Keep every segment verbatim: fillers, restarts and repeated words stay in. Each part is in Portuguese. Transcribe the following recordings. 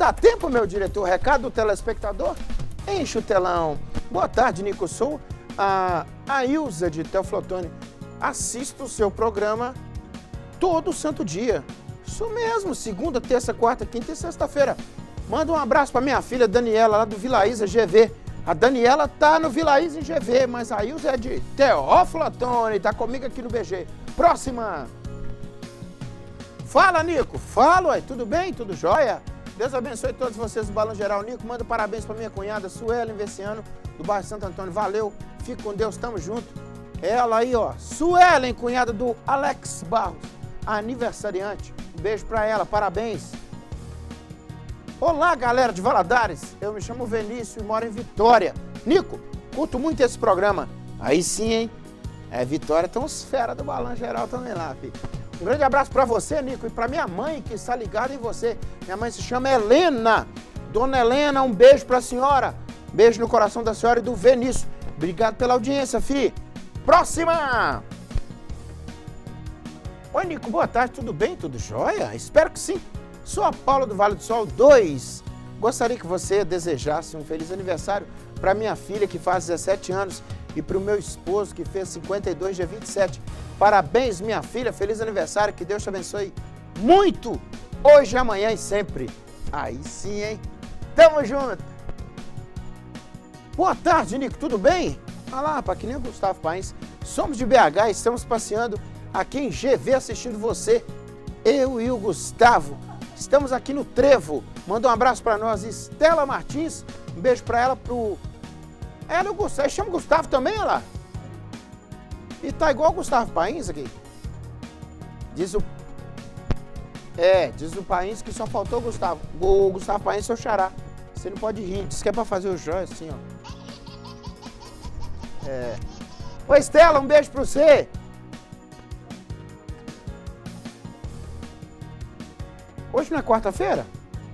Dá tempo, meu diretor? Recado do telespectador? Enche o telão. Boa tarde, Nico. Sou a, a Ilza de Teoflotone. Assisto o seu programa todo santo dia. Isso mesmo, segunda, terça, quarta, quinta e sexta-feira. Manda um abraço para minha filha Daniela, lá do Vila Isa G V. A Daniela tá no Vila Isa em G V, mas a Ilza é de Teoflotone, tá comigo aqui no B G. Próxima. Fala, Nico. Fala, ué. Tudo bem? Tudo jóia? Deus abençoe todos vocês do Balão Geral. Nico, manda parabéns para minha cunhada Suelen Veciano, do bairro Santo Antônio. Valeu, fique com Deus, tamo junto. Ela aí, ó, Suelen, cunhada do Alex Barros, aniversariante. Um beijo pra ela, parabéns. Olá, galera de Valadares. Eu me chamo Vinícius e moro em Vitória. Nico, curto muito esse programa. Aí sim, hein? É, Vitória tem uns fera do Balão Geral também lá, filho. Um grande abraço pra você, Nico, e pra minha mãe, que está ligada em você. Minha mãe se chama Helena. Dona Helena, um beijo pra senhora. Beijo no coração da senhora e do Vinícius. Obrigado pela audiência, fi. Próxima! Oi, Nico, boa tarde, tudo bem? Tudo jóia? Espero que sim. Sou a Paula do Vale do Sol dois. Gostaria que você desejasse um feliz aniversário para minha filha, que faz dezessete anos, e para o meu esposo, que fez cinquenta e dois, dia vinte e sete. Parabéns, minha filha, feliz aniversário, que Deus te abençoe muito, hoje, amanhã e sempre. Aí sim, hein? Tamo junto! Boa tarde, Nico, tudo bem? Olha lá, rapaz, que nem o Gustavo Paes. Somos de B H e estamos passeando aqui em G V assistindo você, eu e o Gustavo. Estamos aqui no Trevo. Manda um abraço para nós, Estela Martins. Um beijo para ela, pro... É, no Gustavo. Chama o Gustavo também, olha lá. E tá igual o Gustavo Paes aqui. Diz o... É, diz o Paes que só faltou o Gustavo. O Gustavo Paes, seu xará. Você não pode rir. Diz que é para fazer o jóia assim, ó. É. Oi, Estela, um beijo para você. Hoje não é quarta-feira?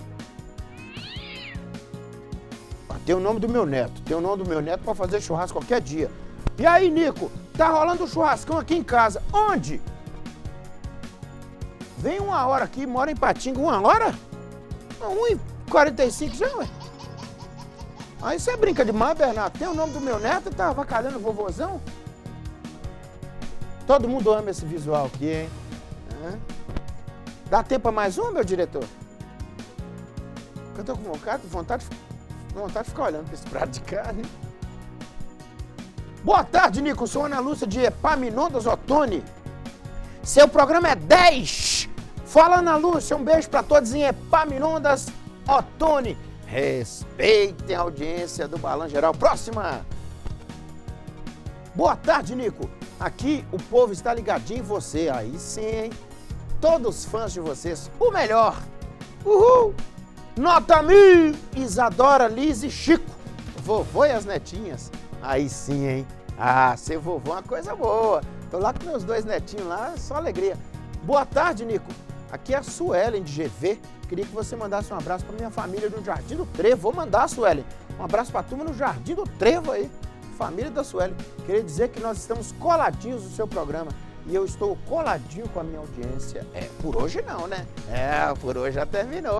Tem o nome do meu neto. Tem o nome do meu neto para fazer churrasco qualquer dia. E aí, Nico? Tá rolando um churrascão aqui em casa. Onde? Vem uma hora aqui, mora em Patinga. Uma hora? um e quarenta e cinco já, ué. Aí você brinca demais, Bernardo. Tem o nome do meu neto e tá avacalhando o vovôzão? Todo mundo ama esse visual aqui, hein? É. Dá tempo para mais um, meu diretor? Eu tô com vontade, vontade, vontade de ficar olhando para esse prato de carne. Boa tarde, Nico. Sou Ana Lúcia de Epaminondas, Ottoni. Seu programa é dez. Fala, Ana Lúcia. Um beijo para todos em Epaminondas, Ottoni. Respeitem a audiência do Balão Geral. Próxima. Boa tarde, Nico. Aqui o povo está ligadinho em você. Aí sim, hein? Todos fãs de vocês, o melhor. Uhul! Nota mil! Isadora, Liz e Chico. Vovô e as netinhas. Aí sim, hein? Ah, ser vovô é uma coisa boa. Tô lá com meus dois netinhos lá, só alegria. Boa tarde, Nico. Aqui é a Suelen de G V. Queria que você mandasse um abraço para minha família no Jardim do Trevo. Vou mandar, Suelen. Um abraço para a turma no Jardim do Trevo aí. Família da Suelen. Queria dizer que nós estamos coladinhos no seu programa. E eu estou coladinho com a minha audiência. É, por hoje não, né? É, por hoje já terminou.